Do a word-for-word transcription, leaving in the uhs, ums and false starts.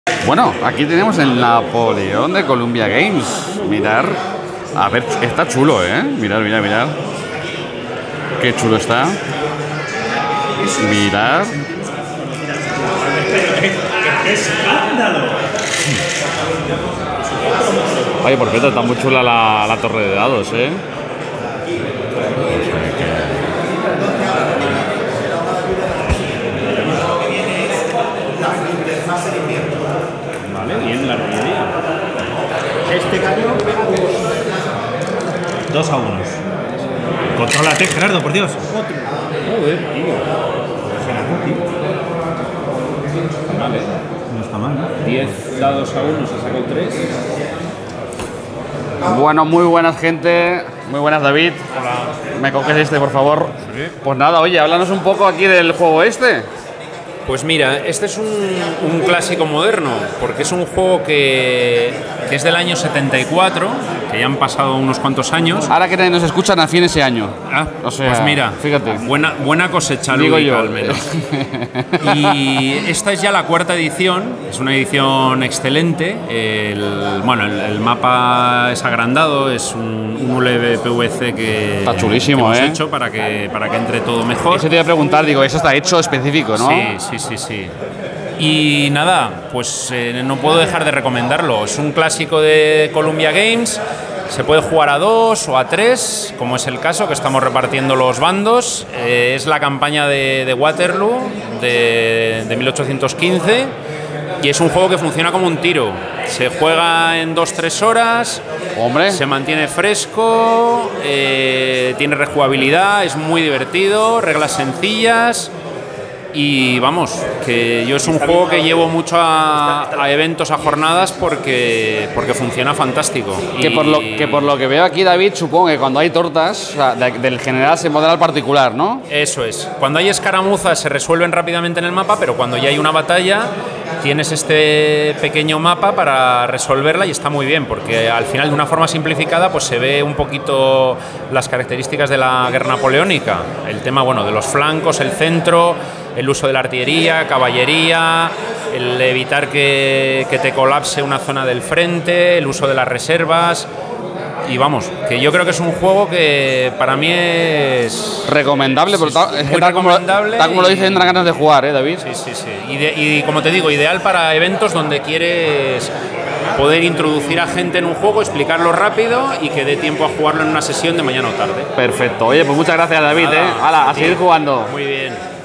Bueno, aquí tenemos el Napoleón de Columbia Games. Mirar. A ver, está chulo, ¿eh? Mirar, mirar, mirar. Qué chulo está. Mirar. ¡Qué escándalo! Oye, por cierto, está muy chula la, la torre de dados, ¿eh? Vale, bien la artillería. Este caño dos a unos. Contrólate, Gerardo, por Dios. Joder, tío. Vale. No está mal, ¿no? diez dados a uno, se ha sacado tres. Bueno, muy buenas, gente. Muy buenas, David. Hola. ¿Me coges este, por favor? Sí. Pues nada, oye, háblanos un poco aquí del juego este. Pues mira, este es un, un clásico moderno, porque es un juego que, que es del año setenta y cuatro, que ya han pasado unos cuantos años. Ahora que nos escuchan, nací en ese año. Ah, o sea, pues mira, fíjate. Buena, buena cosecha Digo lúdica, yo. al menos. Y esta es ya la cuarta edición, es una edición excelente. El, bueno, el, el mapa es agrandado, es un, un U L P V C que, Está chulísimo, que hemos ¿eh? hecho para que, para que entre todo mejor. Eso te iba a preguntar, digo, eso está hecho específico, ¿no? Sí, sí, sí, sí. Y nada, pues eh, no puedo dejar de recomendarlo. Es un clásico de Columbia Games. Se puede jugar a dos o a tres, como es el caso, que estamos repartiendo los bandos. Eh, es la campaña de, de Waterloo de, de mil ochocientos quince y es un juego que funciona como un tiro. Se juega en dos tres horas. Hombre. Se mantiene fresco, eh, tiene rejugabilidad, es muy divertido, reglas sencillas. Y vamos, que yo es un juego que llevo mucho a, a eventos, a jornadas, porque, porque funciona fantástico. Que, y... por lo, que por lo que veo aquí, David, supongo que cuando hay tortas, o sea, de, del general se modela al particular, ¿no? Eso es. Cuando hay escaramuzas se resuelven rápidamente en el mapa, pero cuando ya hay una batalla tienes este pequeño mapa para resolverla y está muy bien, porque al final, de una forma simplificada, pues se ve un poquito las características de la guerra napoleónica. El tema, bueno, de los flancos, el centro, el uso de la artillería, caballería, el evitar que, que te colapse una zona del frente, el uso de las reservas. Y vamos, que yo creo que es un juego que para mí es... Recomendable, pero tal, es que tal, como, recomendable tal como lo y... dicen, dan ganas de jugar, ¿eh, David? Sí, sí, sí. Y, de, y como te digo, ideal para eventos donde quieres poder introducir a gente en un juego, explicarlo rápido y que dé tiempo a jugarlo en una sesión de mañana o tarde. Perfecto. Oye, pues muchas gracias, David, Nada, ¿eh? Hala, a sí. seguir jugando. Muy bien.